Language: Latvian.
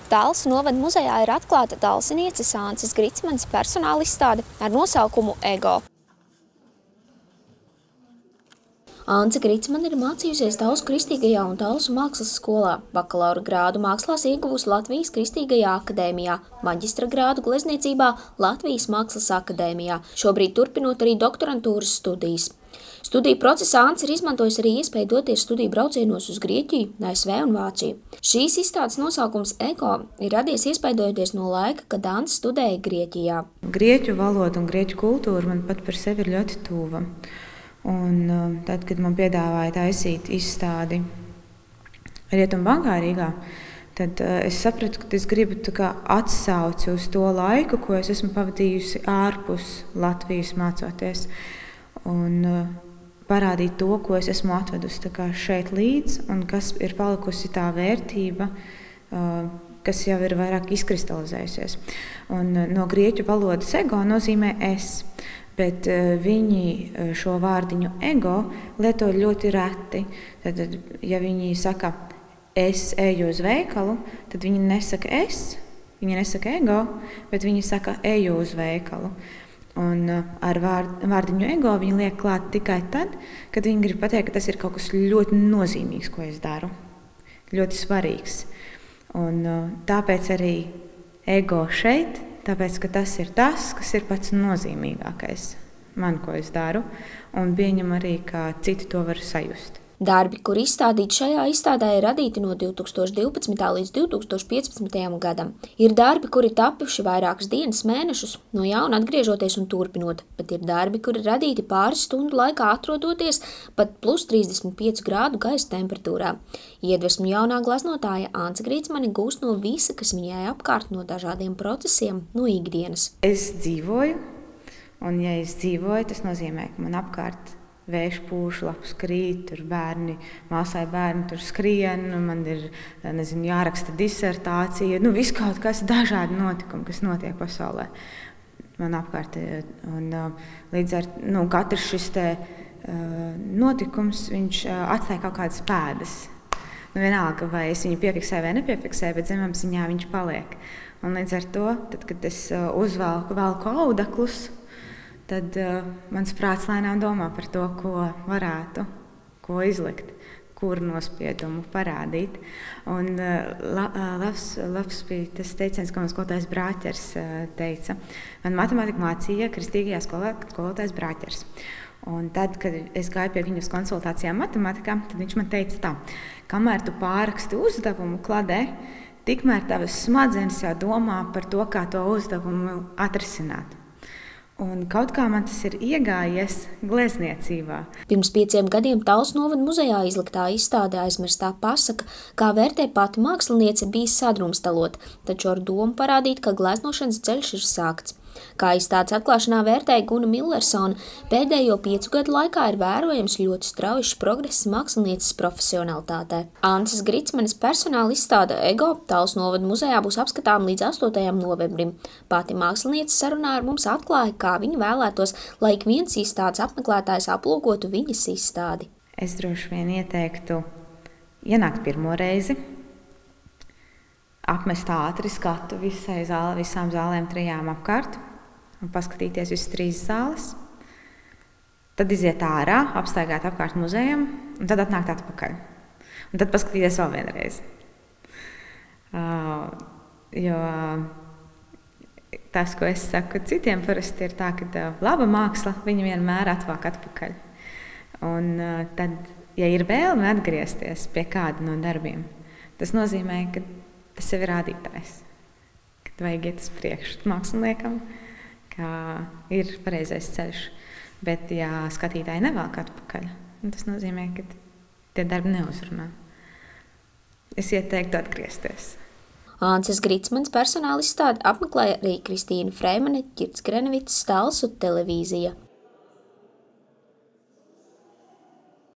Talsu novada muzejā ir atklāta talsinieces Ances Gricmanes personāla izstāde ar nosaukumu EGO. Ance Gricmane ir mācījusies Talsu Kristīgajā un Talsu mākslas skolā. Bakalaura grādu mākslās ieguvusi Latvijas Kristīgajā akadēmijā, maģistra grādu glezniecībā Latvijas Mākslas akadēmijā, šobrīd turpinot arī doktorantūras studijas. Studiju procesā Ance ir izmantojusi arī iespēju doties studiju braucienos uz Grieķiju, ASV un Vāciju. Šīs izstādes nosaukums EGO ir radies iespaidojoties no laika, kad Ance studēja Grieķijā. Grieķu valoda un grieķu kultūra man pat par sevi ir ļoti tuva. Un tad, kad man piedāvāja taisīt izstādi Rietumbankā Rīgā, tad es sapratu, ka es gribu atsauci uz to laiku, ko es esmu pavadījusi ārpus Latvijas mācoties. Un parādīt to, ko es esmu atvedusi šeit līdz, un kas ir palikusi tā vērtība, kas jau ir vairāk izkristalizējusies. Un no grieķu valodas ego nozīmē es, bet viņi šo vārdiņu ego lieto ļoti reti. Tad, ja viņi saka, es eju uz veikalu, tad viņi nesaka es, viņi nesaka ego, bet viņi saka eju uz veikalu. Un ar vārdiņu ego viņi liek klāt tikai tad, kad viņi grib pateikt, ka tas ir kaut kas ļoti nozīmīgs, ko es daru. Ļoti svarīgs. Un tāpēc arī ego šeit, tāpēc, ka tas ir tas, kas ir pats nozīmīgākais man, ko es daru, un pieņem arī, ka citi to var sajust. Darbi, kur izstādīti šajā izstādē, ir radīti no 2012. līdz 2015. gadam. Ir darbi, kuri tapuši vairākas dienas, mēnešus, no jauna atgriežoties un turpinot, bet ir darbi, kuri radīti pāris stundu laikā atrodoties pat plus 35 grādu gaisa temperatūrā. Iedvesmu jaunā gleznotāja Ance Gricmane gūst no visa, kas viņai apkārt, no dažādiem procesiem, no ikdienas. Es dzīvoju, un ja es dzīvoju, tas nozīmē, ka man apkārt vējš pūš, lapus krīt, tur bērni, māsai bērni tur skrien, man ir, jāraksta disertācija, viss kaut kas dažādi notikumi, kas notiek pasaulē man apkārt. Un līdz ar katrs šis notikums, viņš atstāja kaut kādas pēdas. Vienalga, vai es viņu piefiksēju vai nepiefiksēju, bet zemapziņā viņš paliek. Un līdz ar to, tad, kad es velku audeklus, tad mans prāts lēnām domā par to, ko varētu, ko izlikt, kur nospiedumu parādīt. Un labs bija tas teiciens, ko mans skolotājs Brāķers teica. Man matemātika mācīja Kristīgajā skolā skolotājs Brāķers. Un tad, kad es gāju pie viņu uz konsultācijām matemātikā, tad viņš man teica tā, kamēr tu pāraksti uzdevumu kladē, tikmēr tavas smadzenes jau domā par to, kā to uzdevumu atrisināt. Un kaut kā man tas ir iegājies glezniecībā. Pirms 5 gadiem Talsu novada muzejā izliktā izstādē Aizmirstā pasaka, kā vērtē pati māksliniece, bija sadrumstalota, taču ar domu parādīt, ka gleznošanas ceļš ir sākts. Kā izstādes atklāšanā vērtēja Guna Millersone, pēdējo 5 gadu laikā ir vērojams ļoti strauji progress mākslinieces profesionalitātē. Ances Gricmanes personāla izstāde EGO Talsu novada muzejā būs apskatām līdz 8. novembrim. Pati māksliniece sarunā ar mums atklāja, kā viņa vēlētos, lai ik viens izstādes apmeklētājs aplūkotu viņas izstādi. Es droši vien ieteiktu ienākt pirmo reizi, apmest ātri skatu visām zālēm 3 apkārt un paskatīties visas 3 zāles. Tad iziet ārā, apstaigāt apkārt muzejam un tad atnākt atpakaļ. Un tad paskatīties vēl vienreiz. Jo tas, ko es saku citiem, parasti ir tā, ka laba māksla viņa vienmēr atvāk atpakaļ. Un tad, ja ir vēlme atgriezties pie kāda no darbiem, tas nozīmē, ka tas sev ir rādītājs, kad vajag iet uz priekšu māksliniekam, ka ir pareizais ceļš. Bet, ja skatītāji nevelk atpakaļ, tas nozīmē, ka tie darbi neuzrunā. Es ieteiktu atgriezties. Ances Gricmanes personāla izstādi apmeklēja arī Kristīna Freimane, Ģirds Grenevits, Talsu televīzija.